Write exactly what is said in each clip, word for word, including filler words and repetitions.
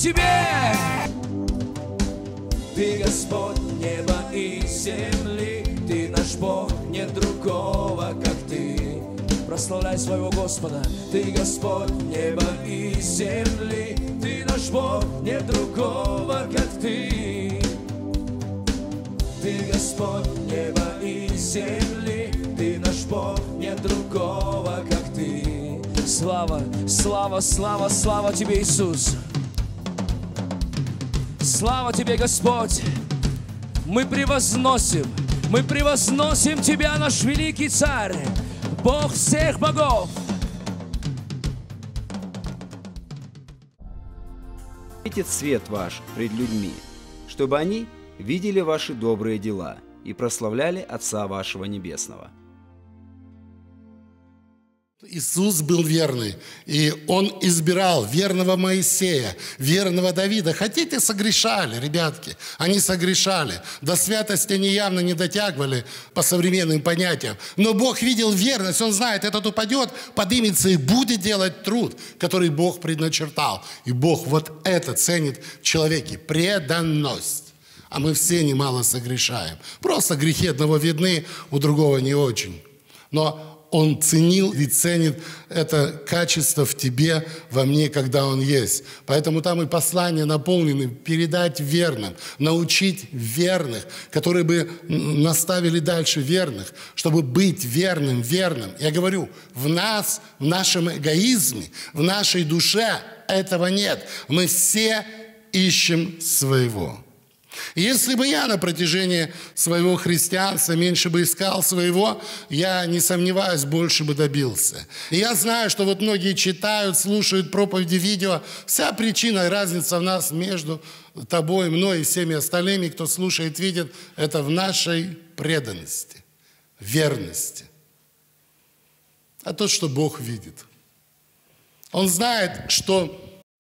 Тебе. Ты Господь неба и земли, Ты наш Бог, нет другого, как Ты. Прославляй своего Господа. Ты Господь неба и земли, Ты наш Бог, нет другого, как Ты. Ты Господь неба и земли, Ты наш Бог, нет другого, как Ты. Слава, слава, слава, слава Тебе, Иисус. Слава Тебе, Господь. Мы превозносим, мы превозносим Тебя, наш великий Царь, Бог всех богов. Светит свет ваш пред людьми, чтобы они видели ваши добрые дела и прославляли Отца вашего Небесного. Иисус был верный, и Он избирал верного Моисея, верного Давида. Хотите, согрешали, ребятки, они согрешали. До святости они явно не дотягивали по современным понятиям. Но Бог видел верность, Он знает, этот упадет, поднимется и будет делать труд, который Бог предначертал. И Бог вот это ценит в человеке, преданность. А мы все немало согрешаем. Просто грехи одного видны, у другого не очень. Но Он ценил и ценит это качество в тебе, во мне, когда Он есть. Поэтому там и послания наполнены передать верным, научить верных, которые бы наставили дальше верных, чтобы быть верным, верным. Я говорю, в нас, в нашем эгоизме, в нашей душе этого нет. Мы все ищем своего. Если бы я на протяжении своего христианства меньше бы искал своего, я, не сомневаюсь, больше бы добился. И я знаю, что вот многие читают, слушают проповеди, видео. Вся причина и разница в нас между тобой, мной и всеми остальными, кто слушает, видит, это в нашей преданности, верности. А то, что Бог видит. Он знает, что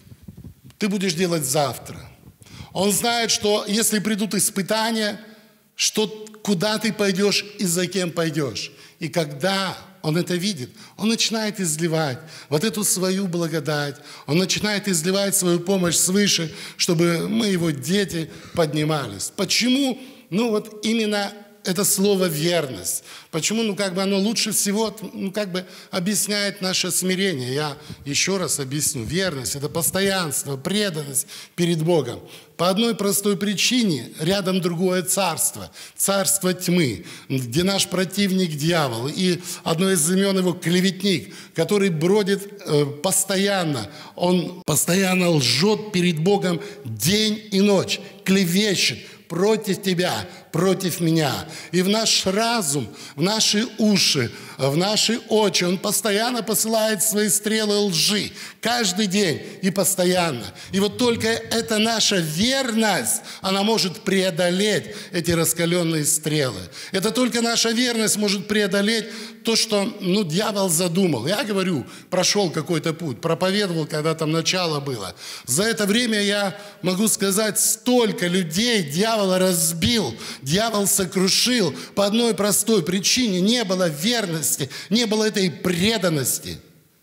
ты будешь делать завтра. Он знает, что если придут испытания, что куда ты пойдешь и за кем пойдешь. И когда он это видит, он начинает изливать вот эту свою благодать. Он начинает изливать свою помощь свыше, чтобы мы, его дети, поднимались. Почему? Ну вот именно это слово «верность». Почему? Ну, как бы оно лучше всего, ну, как бы объясняет наше смирение. Я еще раз объясню. Верность – это постоянство, преданность перед Богом. По одной простой причине рядом другое царство. Царство тьмы, где наш противник дьявол. И одно из имен его – клеветник, который бродит э, постоянно. Он постоянно лжет перед Богом день и ночь, клевещет против тебя, против меня. И в наш разум, в наши уши, в наши очи он постоянно посылает свои стрелы лжи. Каждый день и постоянно. И вот только эта наша верность, она может преодолеть эти раскаленные стрелы. Это только наша верность может преодолеть то, что, ну, дьявол задумал. Я говорю, прошел какой-то путь, проповедовал, когда там начало было. За это время я могу сказать, столько людей дьявол разбил, дьявол сокрушил по одной простой причине. Не было верности, не было этой преданности.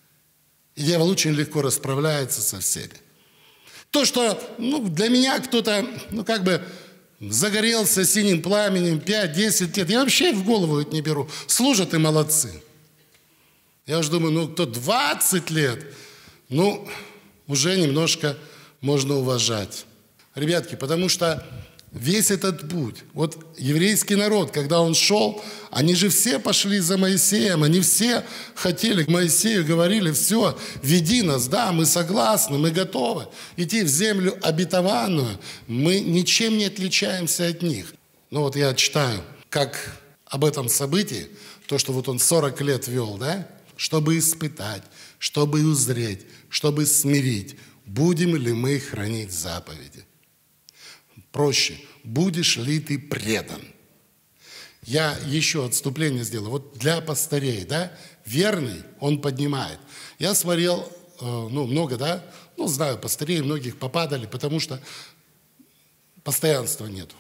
И дьявол очень легко расправляется со всеми. То, что, ну, для меня кто-то, ну, как бы загорелся синим пламенем пять-десять лет, я вообще в голову это не беру. Служат и молодцы. Я уже думаю, ну, кто двадцать лет, ну, уже немножко можно уважать. Ребятки, потому что весь этот путь, вот еврейский народ, когда он шел, они же все пошли за Моисеем, они все хотели к Моисею, говорили, все, веди нас, да, мы согласны, мы готовы идти в землю обетованную, мы ничем не отличаемся от них. Ну вот я читаю, как об этом событии, то, что вот он сорок лет вел, да, чтобы испытать, чтобы узреть, чтобы смирить, будем ли мы хранить заповеди. Проще, будешь ли ты предан? Я еще отступление сделаю. Вот для пастырей, да, верный, он поднимает. Я смотрел, э, ну, много, да, ну, знаю, пастырей многих попадали, потому что постоянства нету.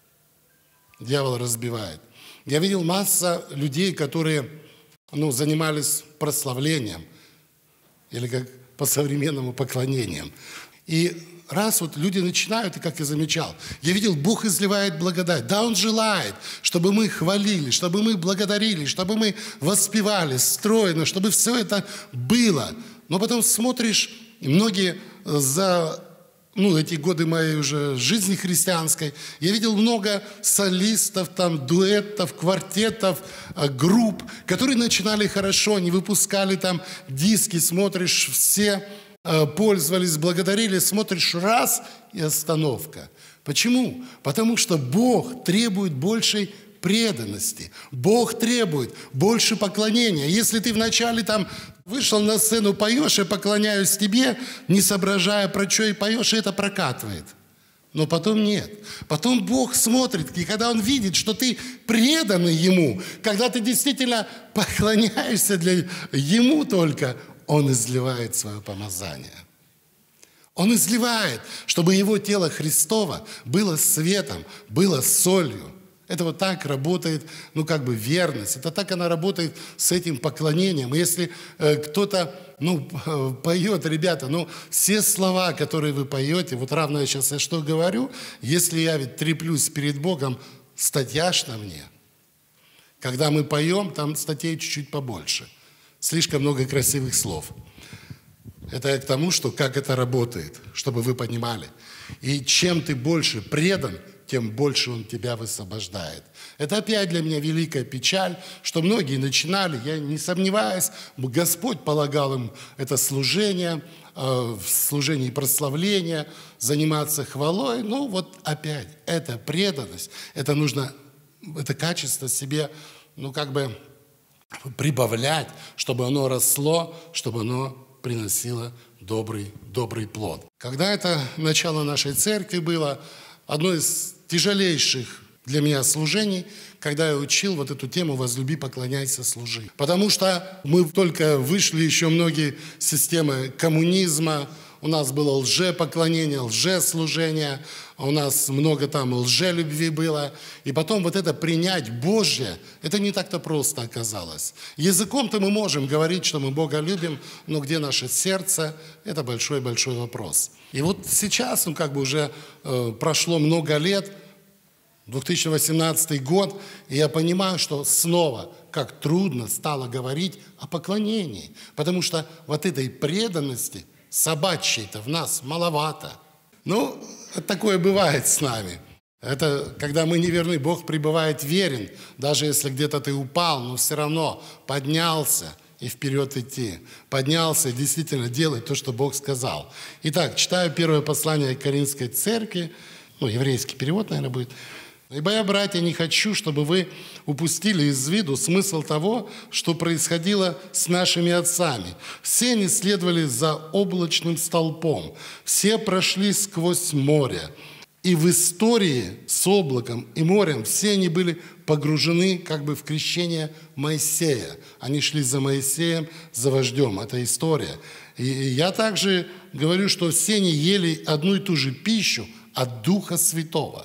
Дьявол разбивает. Я видел масса людей, которые, ну, занимались прославлением, или как по современному поклонением. И раз вот люди начинают, и как я замечал, я видел, Бог изливает благодать. Да, Он желает, чтобы мы хвалили, чтобы мы благодарили, чтобы мы воспевали стройно, чтобы все это было. Но потом смотришь, и многие за ну, эти годы моей уже жизни христианской, я видел много солистов, там, дуэтов, квартетов, групп, которые начинали хорошо, они выпускали там диски, смотришь, все пользовались, благодарили, смотришь раз и остановка. Почему? Потому что Бог требует большей преданности. Бог требует больше поклонения. Если ты вначале там вышел на сцену, поешь, я поклоняюсь тебе, не соображая, про что и поешь, и это прокатывает. Но потом нет. Потом Бог смотрит, и когда Он видит, что ты преданный Ему, когда ты действительно поклоняешься для Ему только, Он изливает свое помазание. Он изливает, чтобы Его тело Христово было светом, было солью. Это вот так работает, ну, как бы верность. Это так она работает с этим поклонением. И если э, кто-то, ну, поет, ребята, ну, все слова, которые вы поете, вот равно я сейчас я что говорю, если я ведь треплюсь перед Богом, статья ж на мне. Когда мы поем, там статей чуть-чуть побольше. Слишком много красивых слов. Это к тому, что как это работает, чтобы вы понимали. И чем ты больше предан, тем больше Он тебя высвобождает. Это опять для меня великая печаль, что многие начинали, я не сомневаюсь, Господь полагал им это служение, в служении прославления, заниматься хвалой. Ну вот опять, это преданность, это нужно, это качество себе, ну как бы прибавлять, чтобы оно росло, чтобы оно приносило добрый, добрый плод. Когда это начало нашей церкви было, одно из тяжелейших для меня служений, когда я учил вот эту тему «Возлюби, поклоняйся, служи». Потому что мы только вышли еще многие системы коммунизма, у нас было лжепоклонение, лжеслужение, у нас много там лжелюбви было. И потом вот это принять Божье, это не так-то просто оказалось. Языком-то мы можем говорить, что мы Бога любим, но где наше сердце, это большой-большой вопрос. И вот сейчас, ну как бы уже э, прошло много лет, две тысячи восемнадцатый год, и я понимаю, что снова как трудно стало говорить о поклонении, потому что вот этой преданности собачьей-то в нас маловато. Ну, такое бывает с нами. Это когда мы неверны, Бог пребывает верен, даже если где-то ты упал, но все равно поднялся и вперед идти. Поднялся и действительно делать то, что Бог сказал. Итак, читаю первое послание к Коринфской церкви, ну, еврейский перевод, наверное, будет. «Ибо я, братья, не хочу, чтобы вы упустили из виду смысл того, что происходило с нашими отцами. Все они следовали за облачным столпом, все прошли сквозь море. И в истории с облаком и морем все они были погружены как бы в крещение Моисея. Они шли за Моисеем, за вождем. Это история. И я также говорю, что все они ели одну и ту же пищу от Духа Святого.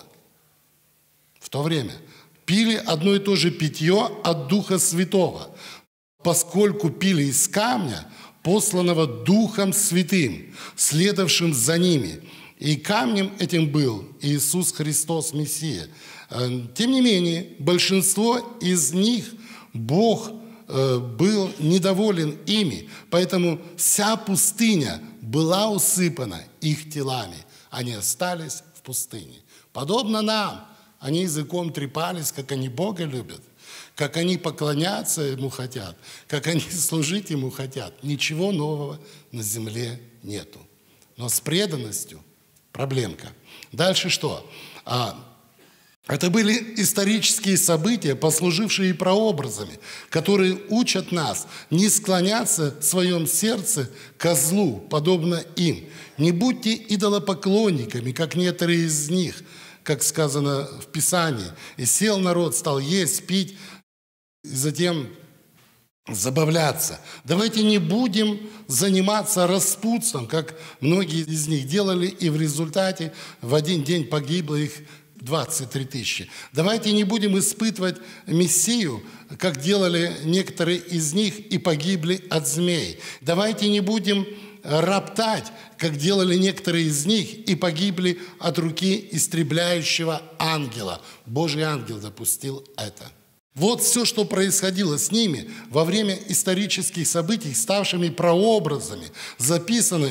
В то время пили одно и то же питье от Духа Святого, поскольку пили из камня, посланного Духом Святым, следовавшим за ними. И камнем этим был Иисус Христос, Мессия. Тем не менее, большинство из них Бог был недоволен ими, поэтому вся пустыня была усыпана их телами. Они остались в пустыне. Подобно нам, они языком трепались, как они Бога любят, как они поклоняться Ему хотят, как они служить Ему хотят. Ничего нового на земле нету. Но с преданностью проблемка. Дальше что? А, это были исторические события, послужившие прообразами, которые учат нас не склоняться в своем сердце козлу, подобно им. Не будьте идолопоклонниками, как некоторые из них, как сказано в Писании. «И сел народ, стал есть, пить, и затем забавляться». Давайте не будем заниматься распутством, как многие из них делали, и в результате в один день погибло их двадцать три тысячи. Давайте не будем испытывать Мессию, как делали некоторые из них, и погибли от змей. Давайте не будем роптать, как делали некоторые из них, и погибли от руки истребляющего ангела. Божий ангел допустил это. Вот все, что происходило с ними во время исторических событий, ставшими прообразами, записаны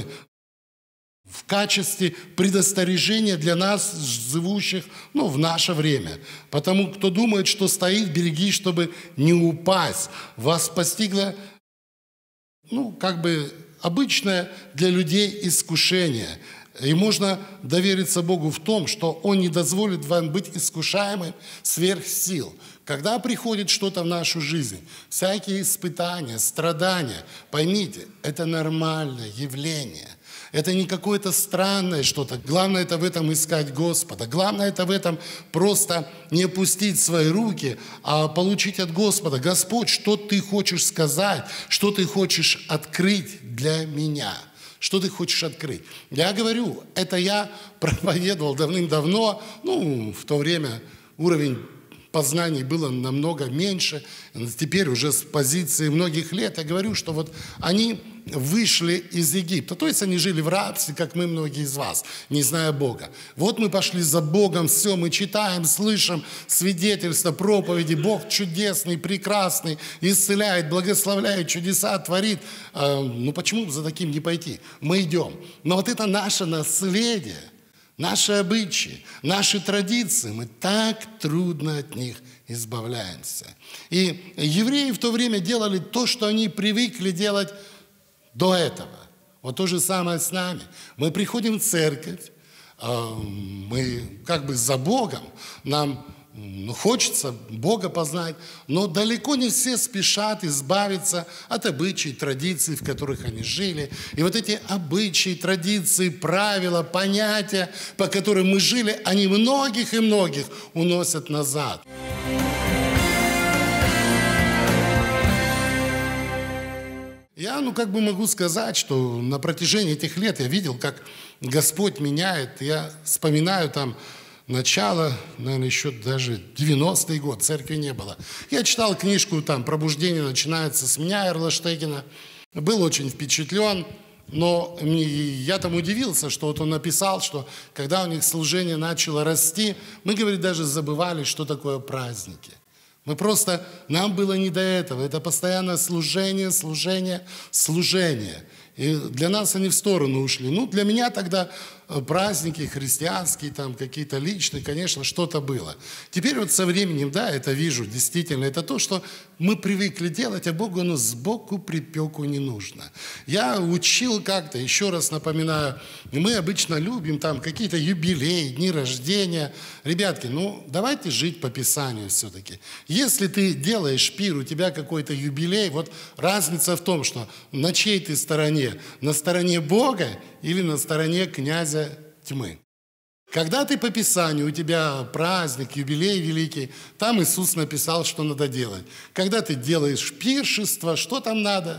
в качестве предостережения для нас, живущих ну, в наше время. Потому кто думает, что стоит, береги, чтобы не упасть. Вас постигло, ну, как бы обычное для людей искушение. И можно довериться Богу в том, что Он не дозволит вам быть искушаемым сверх сил. Когда приходит что-то в нашу жизнь, всякие испытания, страдания, поймите, это нормальное явление. Это не какое-то странное что-то. Главное это в этом искать Господа. Главное это в этом просто не опустить свои руки, а получить от Господа: Господь, что Ты хочешь сказать, что Ты хочешь открыть для меня. Что ты хочешь открыть? Я говорю, это я проповедовал давным-давно, ну, в то время уровень познаний было намного меньше, теперь уже с позиции многих лет я говорю, что вот они вышли из Египта, то есть они жили в рабстве, как мы, многие из вас, не зная Бога. Вот мы пошли за Богом, все, мы читаем, слышим свидетельства, проповеди, Бог чудесный, прекрасный, исцеляет, благословляет, чудеса творит. Ну почему за таким не пойти? Мы идем. Но вот это наше наследие, наши обычаи, наши традиции, мы так трудно от них избавляемся. И евреи в то время делали то, что они привыкли делать до этого. Вот то же самое с нами. Мы приходим в церковь, мы как бы за Богом, нам ну, хочется Бога познать, но далеко не все спешат избавиться от обычаев, традиций, в которых они жили. И вот эти обычаи, традиции, правила, понятия, по которым мы жили, они многих и многих уносят назад. Я, ну, как бы могу сказать, что на протяжении этих лет я видел, как Господь меняет. Я вспоминаю там начало, наверное, еще даже девяностый год, церкви не было. Я читал книжку там «Пробуждение начинается с меня» Эрла Штегена. Был очень впечатлен, но я там удивился, что вот он написал, что когда у них служение начало расти, мы, говорит, даже забывали, что такое праздники. Мы просто, нам было не до этого. Это постоянное служение, служение, служение. И для нас они в сторону ушли. Ну, для меня тогда праздники христианские, там какие-то личные, конечно, что-то было. Теперь вот со временем, да, это вижу, действительно, это то, что мы привыкли делать, а Богу оно сбоку припеку не нужно. Я учил как-то, еще раз напоминаю, мы обычно любим там какие-то юбилеи, дни рождения. Ребятки, ну, давайте жить по Писанию все-таки. Если ты делаешь пир, у тебя какой-то юбилей, вот разница в том, что на чьей ты стороне, на стороне Бога или на стороне князя тьмы. Когда ты по Писанию, у тебя праздник, юбилей великий, там Иисус написал, что надо делать. Когда ты делаешь пиршество, что там надо?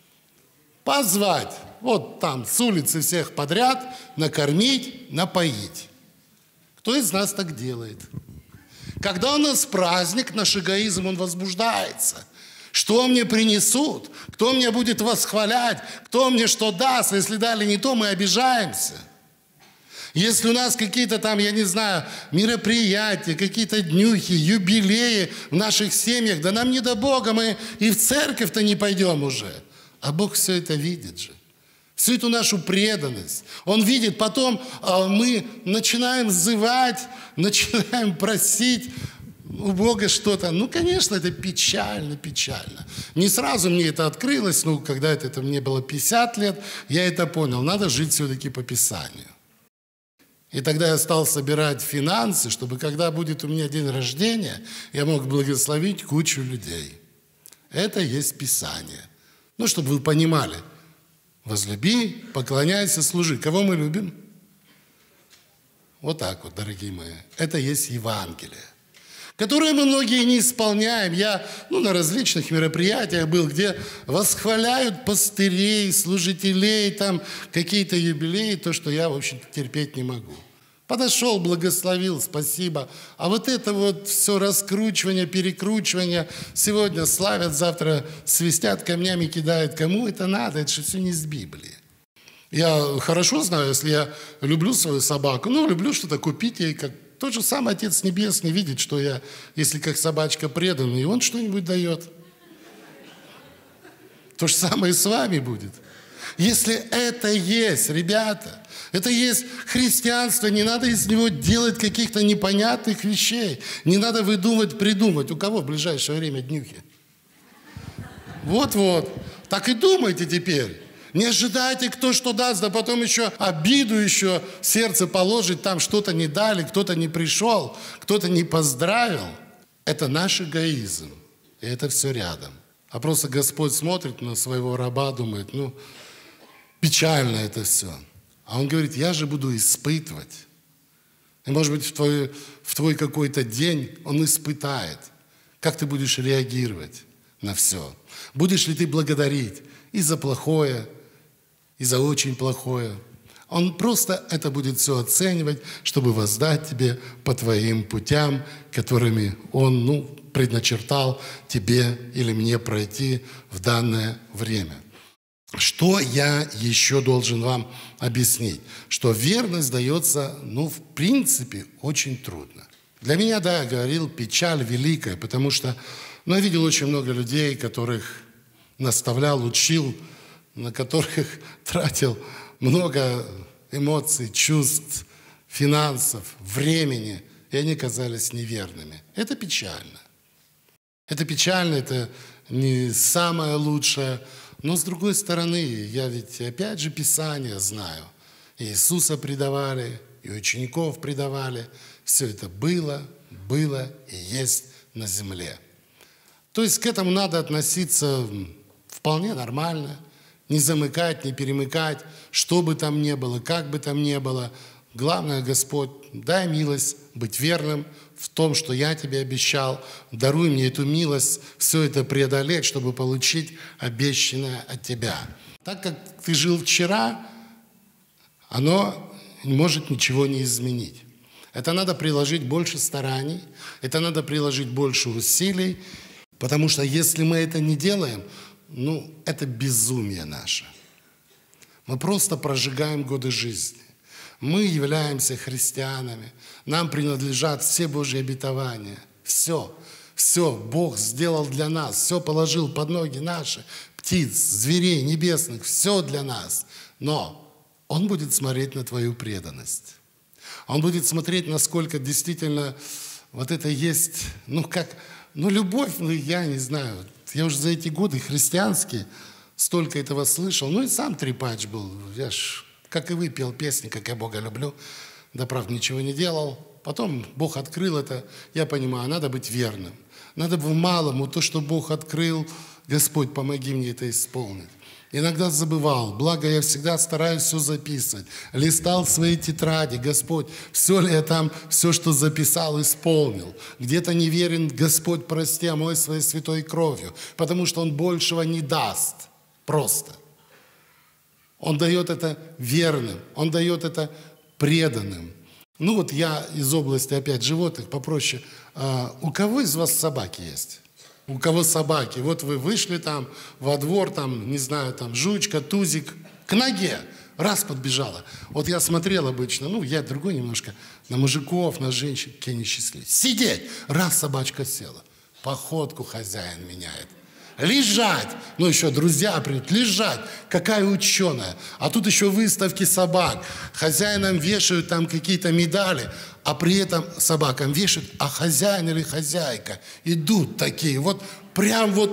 Позвать. Вот там с улицы всех подряд, накормить, напоить. Кто из нас так делает? Когда у нас праздник, наш эгоизм, он возбуждается. Что мне принесут? Кто меня будет восхвалять? Кто мне что даст? Если дали не то, мы обижаемся. Если у нас какие-то там, я не знаю, мероприятия, какие-то днюхи, юбилеи в наших семьях, да нам не до Бога, мы и в церковь-то не пойдем уже. А Бог все это видит же. Всю эту нашу преданность. Он видит, потом э, мы начинаем взывать, начинаем просить у Бога что-то. Ну, конечно, это печально, печально. Не сразу мне это открылось, ну, когда это, это мне было пятьдесят лет, я это понял. Надо жить все-таки по Писанию. И тогда я стал собирать финансы, чтобы когда будет у меня день рождения, я мог благословить кучу людей. Это есть Писание. Ну, чтобы вы понимали. Возлюби, поклоняйся, служи. Кого мы любим? Вот так вот, дорогие мои. Это есть Евангелие, которое мы многие не исполняем. Я ну, на различных мероприятиях был, где восхваляют пастырей, служителей, там какие-то юбилеи, то, что я, в общем-то, терпеть не могу. Подошел, благословил, спасибо. А вот это вот все раскручивание, перекручивание, сегодня славят, завтра свистят, камнями кидают. Кому это надо? Это же все не из Библии. Я хорошо знаю, если я люблю свою собаку, ну, люблю что-то купить ей, как тот же самый Отец Небесный видит, что я, если как собачка преданный, и он что-нибудь дает. То же самое и с вами будет. Если это есть, ребята, это есть христианство, не надо из него делать каких-то непонятных вещей. Не надо выдумывать, придумывать. У кого в ближайшее время днюхи? Вот-вот. Так и думайте теперь. Не ожидайте, кто что даст, да потом еще обиду еще в сердце положить, там что-то не дали, кто-то не пришел, кто-то не поздравил. Это наш эгоизм. И это все рядом. А просто Господь смотрит на своего раба, думает, ну, печально это все. А Он говорит, я же буду испытывать. И, может быть, в твой, в твой какой-то день Он испытает, как ты будешь реагировать на все. Будешь ли ты благодарить и за плохое, и за очень плохое. Он просто это будет все оценивать, чтобы воздать тебе по твоим путям, которыми Он, ну, предначертал тебе или мне пройти в данное время. Что я еще должен вам объяснить? Что верность дается, ну, в принципе, очень трудно. Для меня, да, я говорил, печаль великая, потому что, ну, я видел очень много людей, которых наставлял, учил, на которых тратил много эмоций, чувств, финансов, времени, и они казались неверными. Это печально. Это печально, это не самое лучшее. Но с другой стороны, я ведь опять же Писание знаю. И Иисуса предавали, и учеников предавали. Все это было, было и есть на земле. То есть к этому надо относиться вполне нормально. Не замыкать, не перемыкать, что бы там ни было, как бы там ни было. Главное, Господь, дай милость быть верным в том, что я тебе обещал. Даруй мне эту милость, все это преодолеть, чтобы получить обещанное от тебя. Так как ты жил вчера, оно не может ничего не изменить. Это надо приложить больше стараний, это надо приложить больше усилий, потому что если мы это не делаем, ну, это безумие наше. Мы просто прожигаем годы жизни. Мы являемся христианами. Нам принадлежат все Божьи обетования. Все, все Бог сделал для нас. Все положил под ноги наши. Птиц, зверей небесных. Все для нас. Но Он будет смотреть на твою преданность. Он будет смотреть, насколько действительно вот это есть, ну, как, ну, любовь, ну, я не знаю. Я уже за эти годы христианские столько этого слышал. Ну и сам трепач был. Я ж, как и вы, пел песни, как я Бога люблю. Да, правда, ничего не делал. Потом Бог открыл это. Я понимаю, надо быть верным. Надо в малому то, что Бог открыл. Господь, помоги мне это исполнить. Иногда забывал, благо я всегда стараюсь все записывать. Листал свои тетради, Господь, все ли я там, все, что записал, исполнил. Где-то неверен, Господь, прости, омой своей святой кровью, потому что Он большего не даст, просто. Он дает это верным, Он дает это преданным. Ну вот я из области опять животных попроще. А, у кого из вас собаки есть? У кого собаки? Вот вы вышли там во двор, там, не знаю, там жучка, тузик, к ноге, раз подбежала. Вот я смотрел обычно, ну, я другой немножко, на мужиков, на женщин, какие они счастливые. Сидеть! Раз собачка села, походку хозяин меняет. Лежать! Ну, еще друзья придут, лежать! Какая ученая! А тут еще выставки собак. Хозяинам вешают там какие-то медали, а при этом собакам вешают, а хозяин или хозяйка идут такие, вот прям вот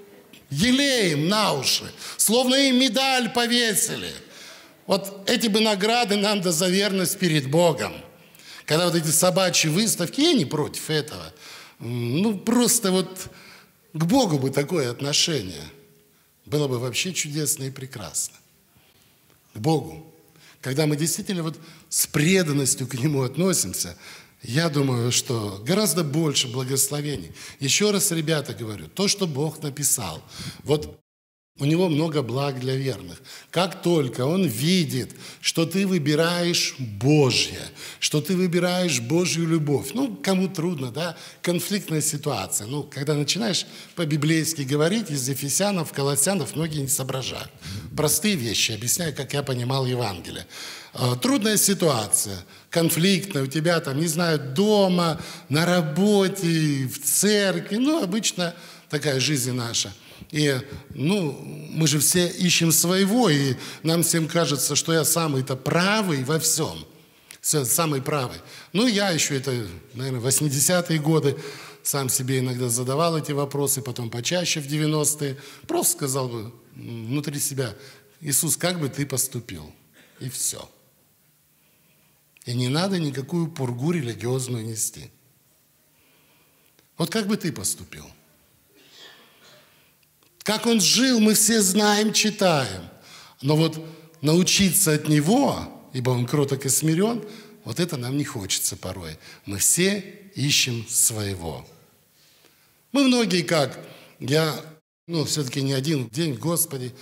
елеем на уши, словно им медаль повесили. Вот эти бы награды нам да за верность перед Богом. Когда вот эти собачьи выставки, я не против этого. Ну, просто вот к Богу бы такое отношение. Было бы вообще чудесно и прекрасно. К Богу. Когда мы действительно вот с преданностью к Нему относимся, я думаю, что гораздо больше благословений. Еще раз, ребята, говорю, то, что Бог написал. Вот У него много благ для верных. Как только он видит, что ты выбираешь Божье, что ты выбираешь Божью любовь. Ну, кому трудно, да? Конфликтная ситуация. Ну, когда начинаешь по-библейски говорить, из Ефесянов, Колоссянов многие не соображают. Простые вещи, объясняю, как я понимал Евангелие. Трудная ситуация, конфликтная, у тебя там, не знаю, дома, на работе, в церкви. Ну, обычно такая жизнь наша. И, ну, мы же все ищем своего, и нам всем кажется, что я самый-то правый во всем. Все, самый правый. Ну, я еще, это, наверное, восьмидесятые годы, сам себе иногда задавал эти вопросы, потом почаще в девяностые. Просто сказал бы внутри себя: Иисус, как бы ты поступил? И все. И не надо никакую пургу религиозную нести. Вот как бы ты поступил? Как он жил, мы все знаем, читаем. Но вот научиться от него, ибо он кроток и смирен, вот это нам не хочется порой. Мы все ищем своего. Мы многие как, я, ну, все-таки не один день, Господи,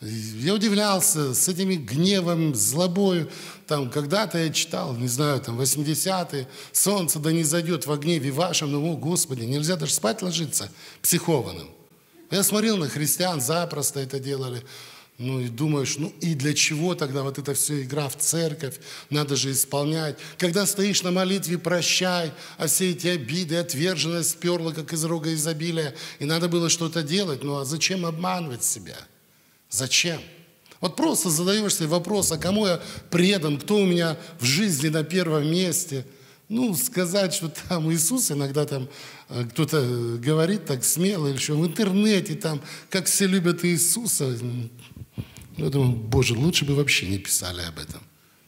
я удивлялся с этими гневом, злобою. Там когда-то я читал, не знаю, там восьмидесятые, солнце да не зайдет во гневе вашем, но, о, Господи, нельзя даже спать ложиться психованным. Я смотрел на христиан, запросто это делали. Ну и думаешь, ну и для чего тогда вот это все игра в церковь? Надо же исполнять. Когда стоишь на молитве, прощай, а все эти обиды, отверженность сперла, как из рога изобилия. И надо было что-то делать. Ну а зачем обманывать себя? Зачем? Вот просто задаешь себе вопрос, а кому я предан, кто у меня в жизни на первом месте? Ну, сказать, что там Иисус, иногда там кто-то говорит так смело, или что в интернете там, как все любят Иисуса. Ну, я думаю, Боже, лучше бы вообще не писали об этом.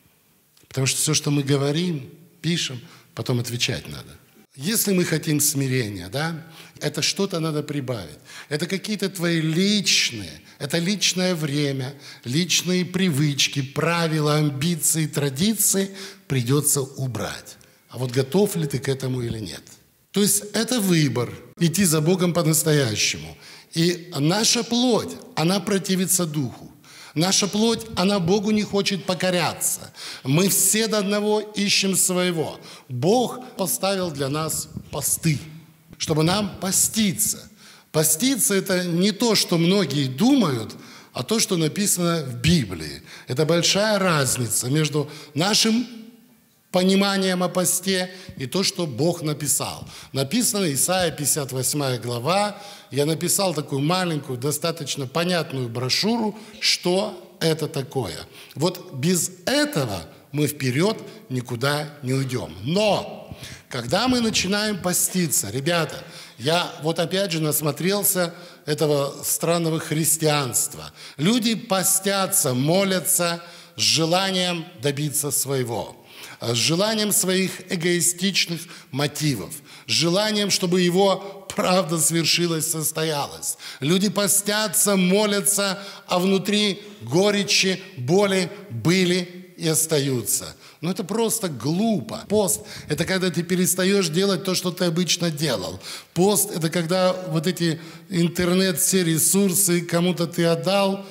Потому что все, что мы говорим, пишем, потом отвечать надо. Если мы хотим смирения, да, это что-то надо прибавить. Это какие-то твои личные, это личное время, личные привычки, правила, амбиции, традиции придется убрать. А вот готов ли ты к этому или нет? То есть это выбор, идти за Богом по-настоящему. И наша плоть, она противится духу. Наша плоть, она Богу не хочет покоряться. Мы все до одного ищем своего. Бог поставил для нас посты, чтобы нам поститься. Поститься – это не то, что многие думают, а то, что написано в Библии. Это большая разница между нашим пониманием о посте и то, что Бог написал. Написано Исайя пятьдесят восьмая глава. Я написал такую маленькую, достаточно понятную брошюру, что это такое. Вот без этого мы вперед никуда не уйдем. Но когда мы начинаем поститься, ребята, я вот опять же насмотрелся этого странного христианства. Люди постятся, молятся с желанием добиться своего. С желанием своих эгоистичных мотивов, с желанием, чтобы его правда свершилась, состоялась. Люди постятся, молятся, а внутри горечи, боли были и остаются. Но это просто глупо. Пост – это когда ты перестаешь делать то, что ты обычно делал. Пост – это когда вот эти интернет, все ресурсы кому-то ты отдал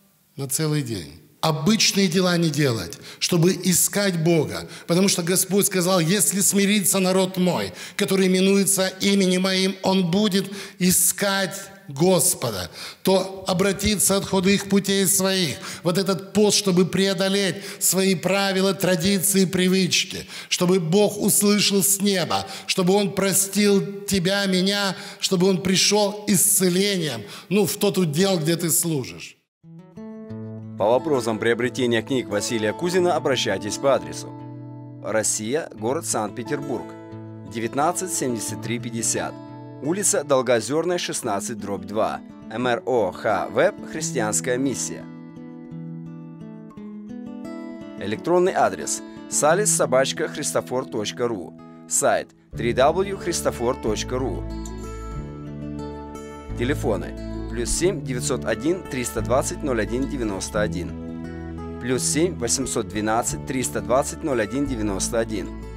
на целый день. Обычные дела не делать, чтобы искать Бога. Потому что Господь сказал, если смирится народ мой, который именуется именем моим, он будет искать Господа, то обратиться от худых путей своих. Вот этот пост, чтобы преодолеть свои правила, традиции, привычки, чтобы Бог услышал с неба, чтобы Он простил тебя, меня, чтобы Он пришел исцелением, ну, в тот удел, где ты служишь. По вопросам приобретения книг Василия Кузина обращайтесь по адресу: Россия, город Санкт-Петербург, девятнадцать семьдесят три пятьдесят, улица Долгоозерная, шестнадцать, дробь два, эм эр о ха Веб, Христианская миссия. Электронный адрес: салис собака христофор точка ру, сайт дабл ю дабл ю дабл ю точка христофор точка ру. Телефоны: плюс семь девятьсот один триста двадцать ноль один девяносто один, плюс семь восемьсот двенадцать триста двадцать ноль один девяносто один.